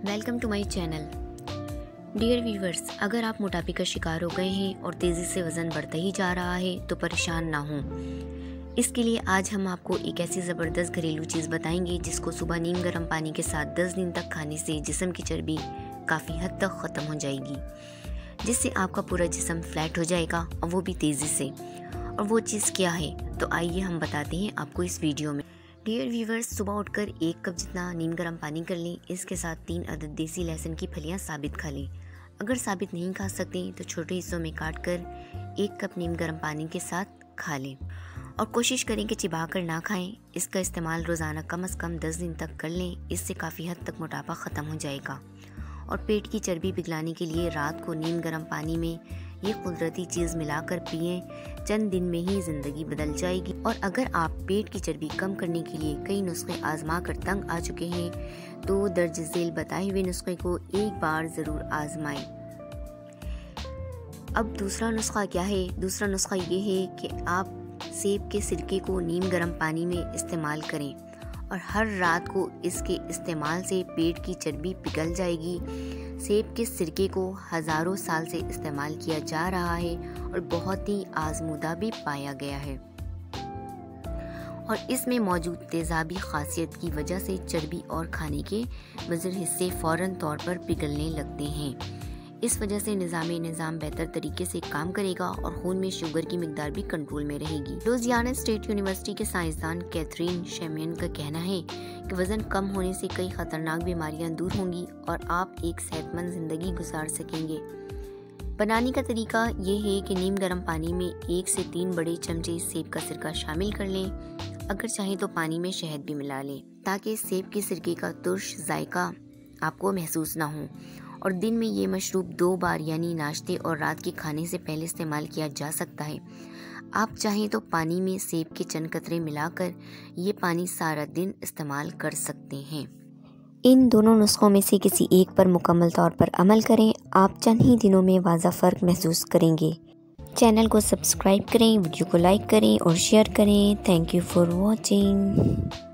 Welcome to my channel. Dear viewers, अगर आप मोटापे का शिकार हो गए हैं और तेज़ी से वज़न बढ़ता ही जा रहा है तो परेशान ना हों। इसके लिए आज हम आपको एक ऐसी ज़बरदस्त घरेलू चीज़ बताएंगे जिसको सुबह नीम गर्म पानी के साथ 10 दिन तक खाने से जिस्म की चर्बी काफ़ी हद तक ख़त्म हो जाएगी, जिससे आपका पूरा जिस्म फ्लैट हो जाएगा और वो भी तेज़ी से। और वो चीज़ क्या है तो आइए हम बताते हैं आपको इस वीडियो में। डियर व्यूवर्स, सुबह उठकर 1 कप जितना नीम गर्म पानी कर लें। इसके साथ 3 अदद देसी लहसुन की फलियां साबित खा लें। अगर साबित नहीं खा सकते तो छोटे हिस्सों में काट कर 1 कप नीम गर्म पानी के साथ खा लें और कोशिश करें कि चिबा कर ना खाएं। इसका इस्तेमाल रोज़ाना कम से कम 10 दिन तक कर लें। इससे काफ़ी हद तक मोटापा ख़त्म हो जाएगा। और पेट की चर्बी पिघलाने के लिए रात को नीम गर्म पानी में ये कुदरती चीज़ मिलाकर पिएं। चंद दिन में ही ज़िंदगी बदल जाएगी। और अगर आप पेट की चर्बी कम करने के लिए कई नुस्खे आजमा कर तंग आ चुके हैं तो दर्ज झेल बताए हुए नुस्खे को एक बार ज़रूर आजमाएं। अब दूसरा नुस्खा क्या है? दूसरा नुस्खा ये है कि आप सेब के सिरके को नीम गर्म पानी में इस्तेमाल करें और हर रात को इसके इस्तेमाल से पेट की चर्बी पिघल जाएगी। सेब के सिरके को हज़ारों साल से इस्तेमाल किया जा रहा है और बहुत ही आजमूदा भी पाया गया है। और इसमें मौजूद तेज़ाबी खासियत की वजह से चर्बी और खाने के मुज़र हिस्से फ़ौरन तौर पर पिघलने लगते हैं। इस वजह से निज़ाम बेहतर तरीके से काम करेगा और खून में शुगर की मिकदार भी कंट्रोल में रहेगी। लुइसियाना स्टेट यूनिवर्सिटी के साइंसदान कैथरीन शेमियन का कहना है कि वज़न कम होने से कई खतरनाक बीमारियां दूर होंगी और आप एक सेहतमंद ज़िंदगी गुजार सकेंगे। बनाने का तरीका ये है कि नीम गर्म पानी में 1 से 3 बड़े चमचे सेब का सिरका शामिल कर लें। अगर चाहें तो पानी में शहद भी मिला लें ताकि सेब के सिरके का तुर्श जायका आपको महसूस ना हो। और दिन में ये मशरूब 2 बार यानी नाश्ते और रात के खाने से पहले इस्तेमाल किया जा सकता है। आप चाहें तो पानी में सेब के चंद कतरे मिलाकर ये पानी सारा दिन इस्तेमाल कर सकते हैं। इन दोनों नुस्खों में से किसी एक पर मुकम्मल तौर पर अमल करें। आप चंद ही दिनों में वाज़ा फ़र्क महसूस करेंगे। चैनल को सब्सक्राइब करें, वीडियो को लाइक करें और शेयर करें। Thank you for watching.